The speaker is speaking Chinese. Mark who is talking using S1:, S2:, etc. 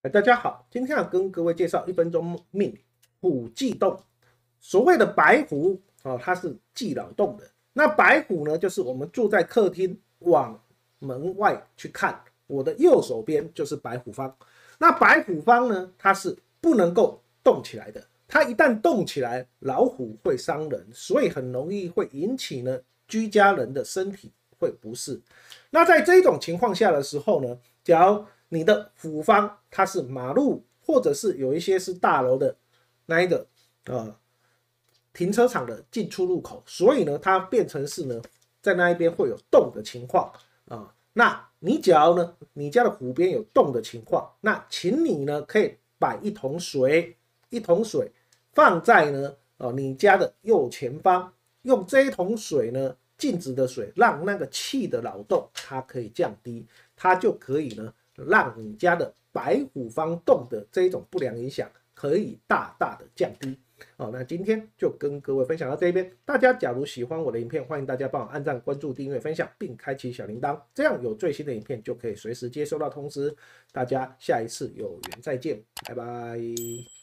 S1: 大家好，今天要跟各位介绍1分钟命理虎忌动。所谓的白虎它是忌扰动的。那白虎呢，就是我们坐在客厅往门外去看，我的右手边就是白虎方。那白虎方呢，它是不能够动起来的，它一旦动起来，老虎会伤人，所以很容易会引起呢居家人的身体会不适。那在这种情况下的时候呢，假如你的虎方它是马路，或者是有一些是大楼的那一个停车场的进出入口，所以呢，它变成是呢在那一边会有动的情况那你假如呢你家的虎边有动的情况，那请你呢可以摆一桶水放在呢你家的右前方，用这一桶水呢静止的水，让那个气的扰动它可以降低，它就可以呢让你家的白虎方动的这一种不良影响可以大大的降低。那今天就跟各位分享到这边。大家假如喜欢我的影片，欢迎大家帮我按赞、关注、订阅、分享，并开启小铃铛，这样有最新的影片就可以随时接收到通知。大家下一次有缘再见，拜拜。